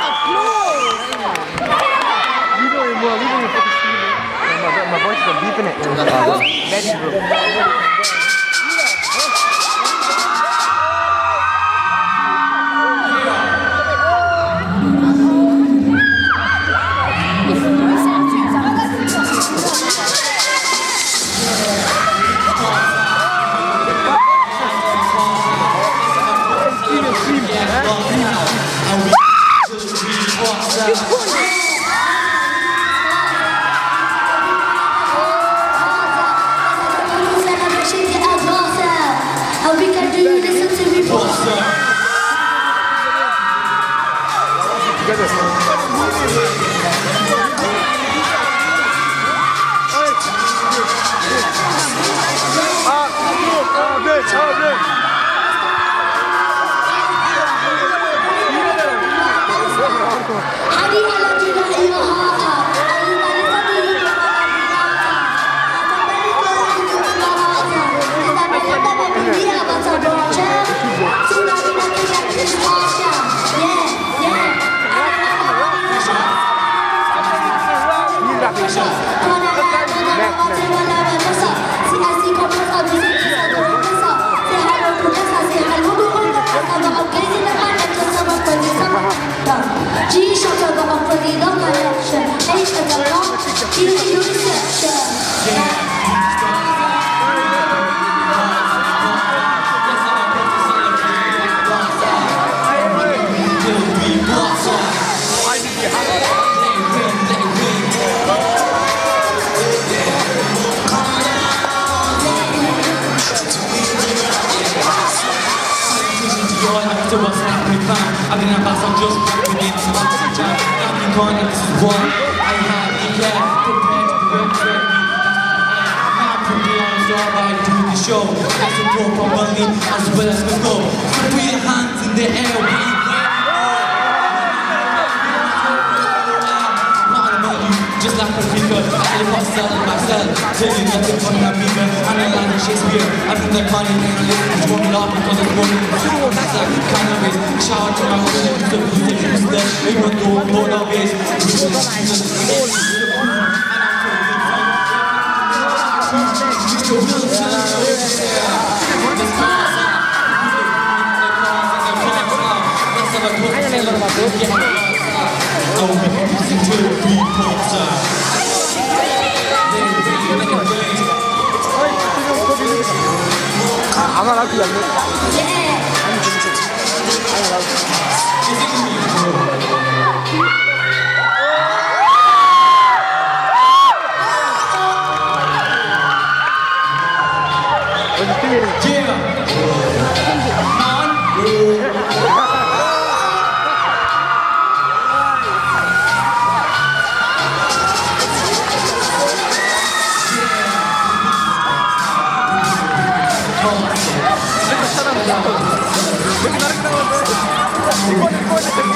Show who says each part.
Speaker 1: My voice is beeping it. Bedroom.
Speaker 2: I've been Abbas, I'm just begin to OxJam. KingKhanAbz, this is what I have declared. Prepared to be ready. Now from the arms all by doing the show. Let's support from money as well as the go. So put your hands in the air, we just like a figure, I live myself, telling nothing but my bigger, analyzing Shakespeare. I think that money and I listen to one laugh because it's money. That's like KingKhanAbz. Shout out to my husband, who's the music, who's the even though I'm bored of it.
Speaker 1: I'm not allowed to admit. Look at